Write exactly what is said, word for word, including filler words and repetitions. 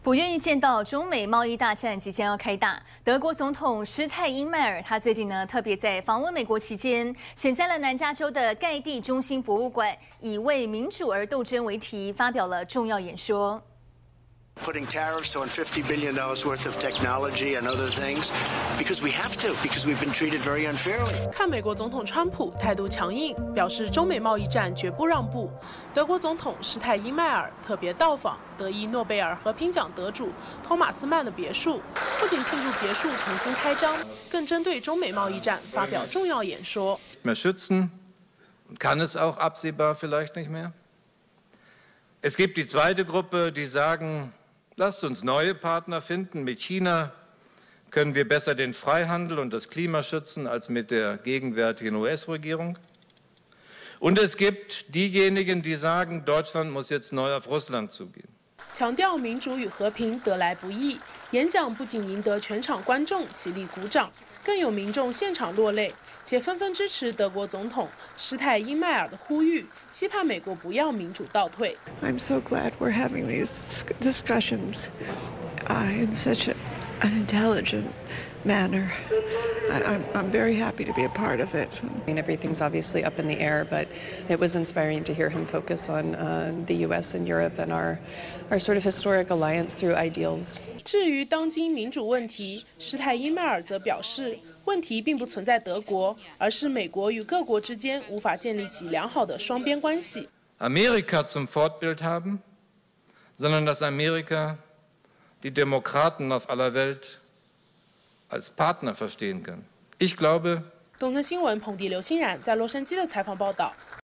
不愿意见到中美贸易大战即将要开打。德国总统施泰因迈尔，他最近呢特别在访问美国期间，选在了南加州的盖蒂中心博物馆，以为民主而斗争为题，发表了重要演说。 Putting tariffs on fifty billion dollars worth of technology and other things because we have to, because we've been treated very unfairly. 看美国总统川普态度强硬，表示中美贸易战绝不让步。德国总统施泰因迈尔特别到访德意诺贝尔和平奖得主托马斯曼的别墅，不仅庆祝别墅重新开张，更针对中美贸易战发表重要演说。 Mehr schützen und kann es auch absehbar vielleicht nicht mehr. Es gibt die zweite Gruppe, die sagen Lasst uns neue Partner finden. Mit China können wir besser den Freihandel und das Klima schützen als mit der gegenwärtigen U S-Regierung. Und es gibt diejenigen, die sagen, Deutschland muss jetzt neu auf Russland zugehen. 强调民主与和平得来不易，演讲不仅赢得全场观众起立鼓掌，更有民众现场落泪，且纷纷支持德国总统施泰因迈尔的呼吁，期盼美国不要民主倒退。 I'm so glad we're having these discussions uh, in such a, an intelligent manner. I, I'm, I'm very happy to be a part of it. I mean, everything's obviously up in the air, but it was inspiring to hear him focus on uh, the U S and Europe and our, our sort of historic alliance through ideals. 至于当今民主问题，施泰因迈尔则表示，问题并不存在德国，而是美国与各国之间无法建立起良好的双边关系。 Amerika zum Fortbild haben, sondern dass Amerika die Demokraten auf aller Welt als Partner verstehen kann. Ich glaube. 东森新闻彭迪、刘欣然在洛杉矶的采访报道。